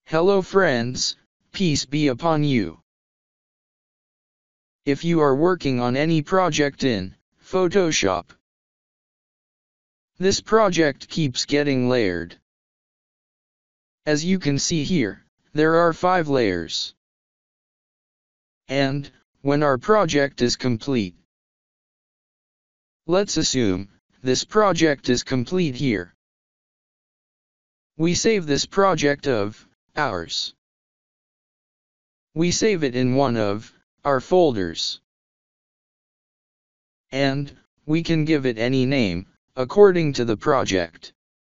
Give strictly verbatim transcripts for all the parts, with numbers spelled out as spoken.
Hello friends, peace be upon you. If you are working on any project in Photoshop, this project keeps getting layered. As you can see here, there are five layers. And, when our project is complete, let's assume this project is complete here. We save this project of ours. We save it in one of our folders. And we can give it any name according to the project.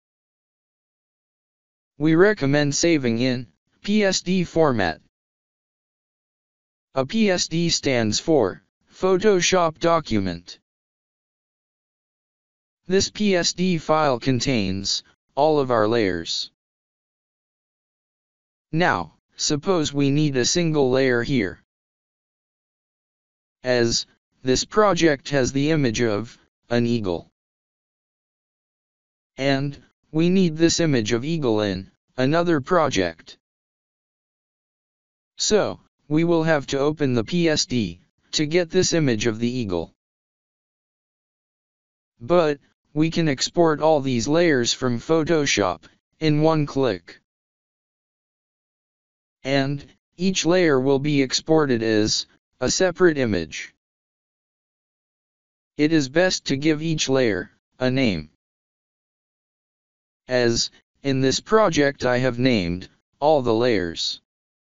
We recommend saving in P S D format. A P S D stands for Photoshop document. This P S D file contains all of our layers. Now, suppose we need a single layer here. As this project has the image of an eagle. And we need this image of eagle in another project. So, we will have to open the P S D to get this image of the eagle. But we can export all these layers from Photoshop in one click. And each layer will be exported as a separate image. It is best to give each layer a name. As in this project I have named all the layers.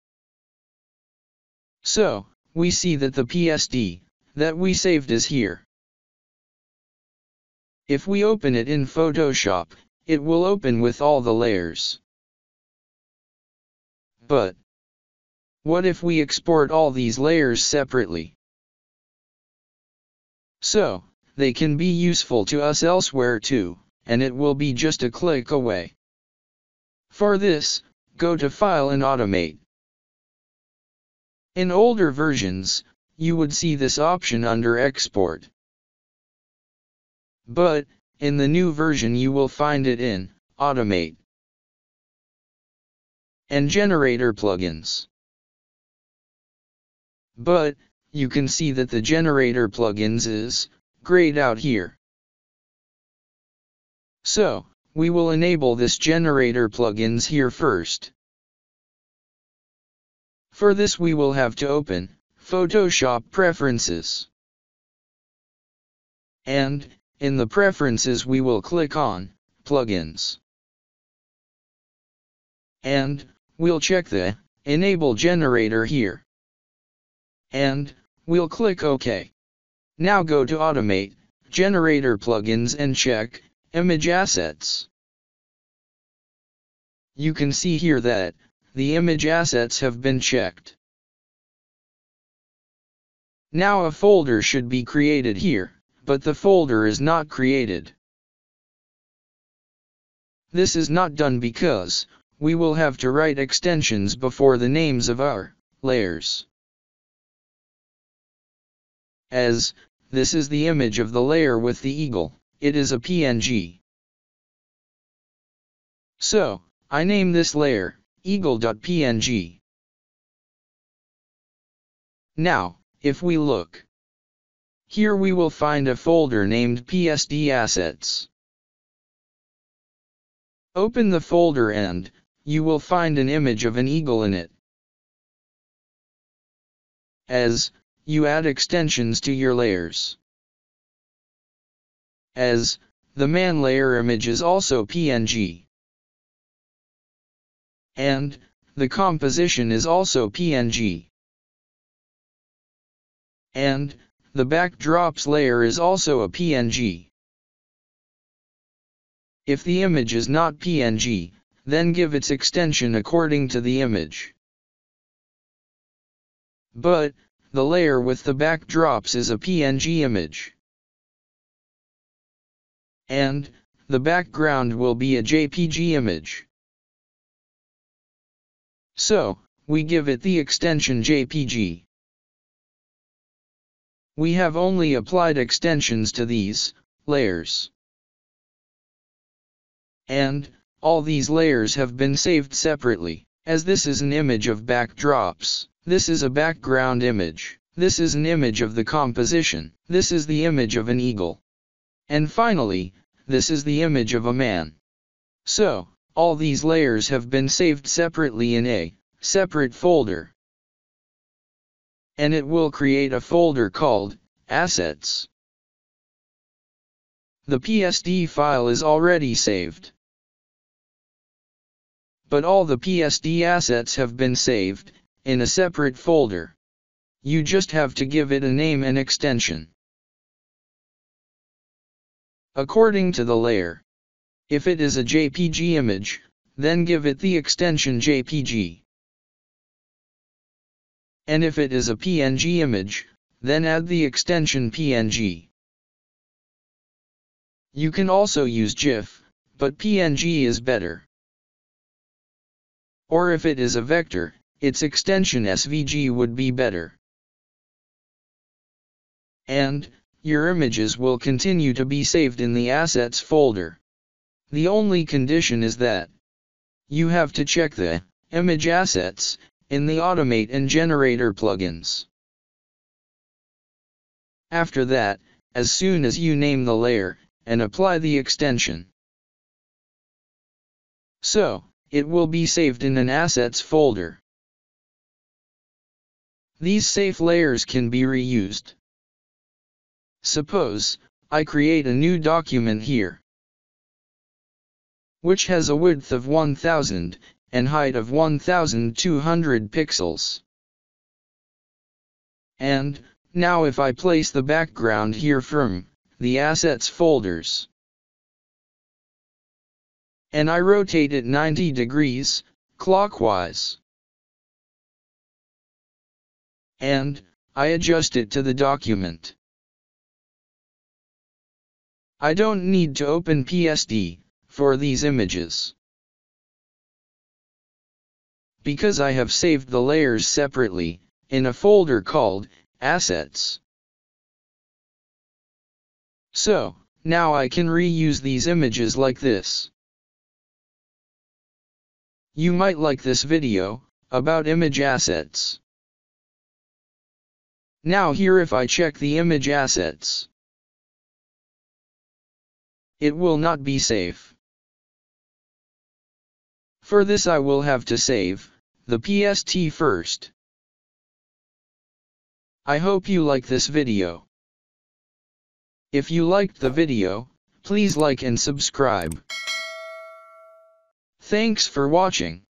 So, we see that the P S D that we saved is here. If we open it in Photoshop, it will open with all the layers. But what if we export all these layers separately? So, they can be useful to us elsewhere too, and it will be just a click away. For this, go to File and Automate. In older versions, you would see this option under Export. But, in the new version you will find it in Automate and Generator plugins. But, you can see that the Generator plugins is grayed out here. So, we will enable this Generator plugins here first. For this we will have to open Photoshop Preferences. And, in the Preferences we will click on Plugins. And, we'll check the Enable Generator here. And, we'll click OK. Now go to Automate, Generator Plugins and check Image Assets. You can see here that the image assets have been checked. Now a folder should be created here, but the folder is not created. This is not done because we will have to write extensions before the names of our layers. As this is the image of the layer with the eagle, it is a P N G. So, I name this layer eagle.png. Now, if we look, here we will find a folder named P S D Assets. Open the folder and you will find an image of an eagle in it. As you add extensions to your layers. As the man layer image is also P N G. And the composition is also P N G. And the backdrops layer is also a P N G. If the image is not P N G, then give its extension according to the image. But the layer with the backdrops is a P N G image. And the background will be a J P G image. So, we give it the extension J P G. We have only applied extensions to these layers. And all these layers have been saved separately, as this is an image of backdrops. This is a background image. This is an image of the composition. This is the image of an eagle. And finally, this is the image of a man. So, all these layers have been saved separately in a separate folder. And it will create a folder called Assets. The P S D file is already saved. But all the P S D assets have been saved in a separate folder. You just have to give it a name and extension according to the layer. If it is a J P G image, then give it the extension J P G. And if it is a P N G image, then add the extension P N G. You can also use GIF, but P N G is better. Or if it is a vector, its extension S V G would be better. And your images will continue to be saved in the Assets folder. The only condition is that you have to check the image assets in the Automate and Generator plugins. After that, as soon as you name the layer and apply the extension, so it will be saved in an Assets folder. These safe layers can be reused. Suppose I create a new document here, which has a width of one thousand and height of one thousand two hundred pixels. And now if I place the background here from the Assets folders, and I rotate it ninety degrees clockwise, and I adjust it to the document, I don't need to open P S D for these images, because I have saved the layers separately in a folder called Assets. So, now I can reuse these images like this. You might like this video about image assets. Now here if I check the image assets, it will not be safe. For this I will have to save the P S D first. I hope you like this video. If you liked the video, please like and subscribe. Thanks for watching.